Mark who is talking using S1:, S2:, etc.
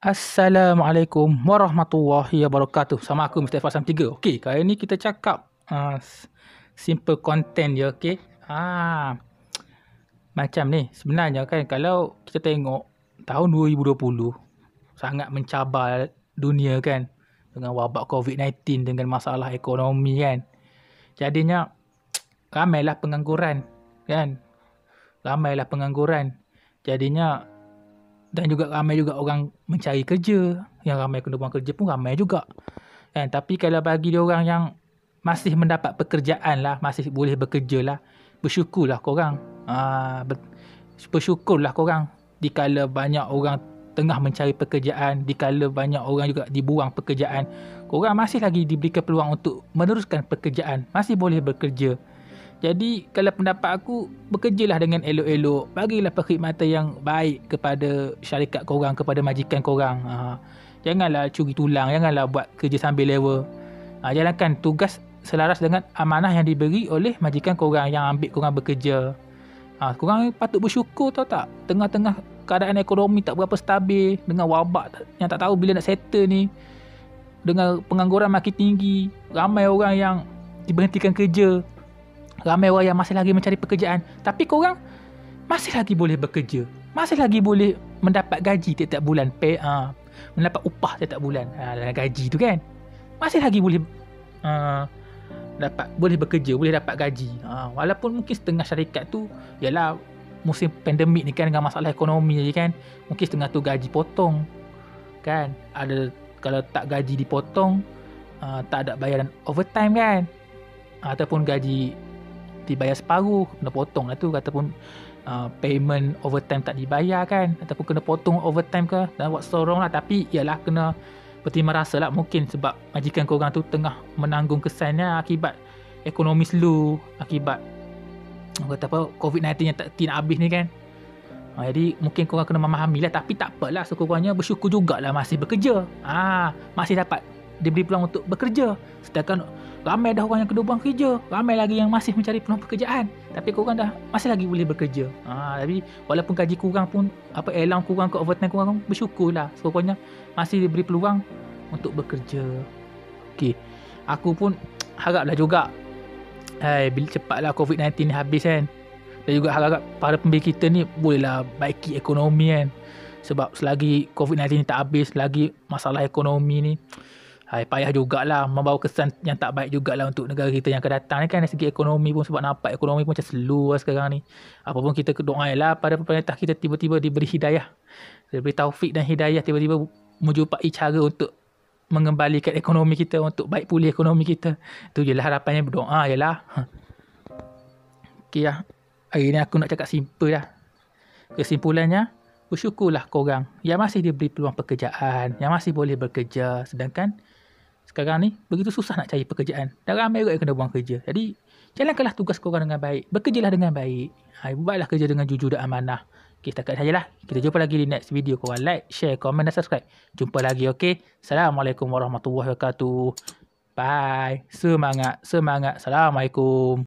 S1: Assalamualaikum warahmatullahi wabarakatuh. Sama aku Mr. Fasam 3. Okey, kali ni kita cakap simple content je, okey. Macam ni, sebenarnya kan kalau kita tengok tahun 2020 sangat mencabar dunia kan, dengan wabak COVID-19, dengan masalah ekonomi kan. Jadinya ramailah pengangguran kan. Jadinya dan juga ramai juga orang mencari kerja. Yang ramai kena buang kerja pun ramai juga. Kan? Tapi kalau bagi dia orang yang masih mendapat pekerjaan lah, masih boleh bekerja lah, bersyukurlah korang. Bersyukurlah korang. Dikala banyak orang tengah mencari pekerjaan, dikala banyak orang juga dibuang pekerjaan, korang masih lagi diberikan peluang untuk meneruskan pekerjaan, masih boleh bekerja. Jadi kalau pendapat aku, bekerjalah dengan elok-elok. Bagilah perkhidmatan yang baik kepada syarikat korang, kepada majikan korang. Janganlah curi tulang, janganlah buat kerja sambil lewa. Jalankan tugas selaras dengan amanah yang diberi oleh majikan korang yang ambil korang bekerja. Korang patut bersyukur, tahu tak? Tengah-tengah keadaan ekonomi tak berapa stabil, dengan wabak yang tak tahu bila nak settle ni, dengan pengangguran makin tinggi, ramai orang yang diberhentikan kerja, ramai orang yang masih lagi mencari pekerjaan, tapi korang masih lagi boleh bekerja, masih lagi boleh mendapat gaji tiap-tiap bulan, mendapat upah tiap-tiap bulan, dalam gaji tu kan, masih lagi boleh boleh bekerja, boleh dapat gaji. Walaupun mungkin setengah syarikat tu ialah musim pandemik ni kan, dengan masalah ekonomi je kan, mungkin setengah tu gaji potong kan, ada kalau tak gaji dipotong, tak ada bayaran overtime kan, ataupun gaji dibayar separuh, kena potong lah tu, ataupun payment overtime tak dibayar kan, ataupun kena potong overtime ke, dan buat sorong lah. Tapi ialah kena berterima rasa lah, mungkin sebab majikan korang tu tengah menanggung kesannya akibat ekonomi slow, akibat kata apa, COVID-19 yang tak habis ni kan. Jadi mungkin korang kena memahami lah, tapi tak apalah, sekurang-kurangnya bersyukur jugalah masih bekerja, masih dapat diberi peluang untuk bekerja. Sedangkan ramai dah orang yang kena buang kerja, ramai lagi yang masih mencari peluang pekerjaan, tapi korang dah masih lagi boleh bekerja. Tapi walaupun gaji kurang pun, allowance kurang ke overtime kurang, bersyukurlah, sekurang-kurangnya masih diberi peluang untuk bekerja. Okey, aku pun haraplah juga bila cepatlah COVID-19 ni habis kan, dan juga harap para pembeli kita ni bolehlah baiki ekonomi kan. Sebab selagi COVID-19 ni tak habis, lagi masalah ekonomi ni payah jugalah, membawa kesan yang tak baik jugalah untuk negara kita yang akan datang ni kan, dari segi ekonomi pun. Sebab nampak ekonomi pun macam slow lah sekarang ni. Apapun kita doalah pada pemerintah kita tiba-tiba diberi hidayah, diberi taufik dan hidayah, tiba-tiba menjumpai cara untuk mengembalikan ekonomi kita, untuk baik pulih ekonomi kita. Tu je lah harapannya, berdoa je lah. Okey lah, hari ni aku nak cakap simple lah. Kesimpulannya, bersyukurlah korang yang masih diberi peluang pekerjaan, yang masih boleh bekerja. Sedangkan sekarang ni begitu susah nak cari pekerjaan, dan ramai juga yang kena buang kerja. Jadi jalankanlah tugas korang dengan baik, bekerjalah dengan baik, buatlah kerja dengan jujur dan amanah. Okay, setakat sajalah. Kita jumpa lagi di next video. Korang like, share, komen dan subscribe. Jumpa lagi, okay? Assalamualaikum warahmatullahi wabarakatuh. Bye. Semangat. Assalamualaikum.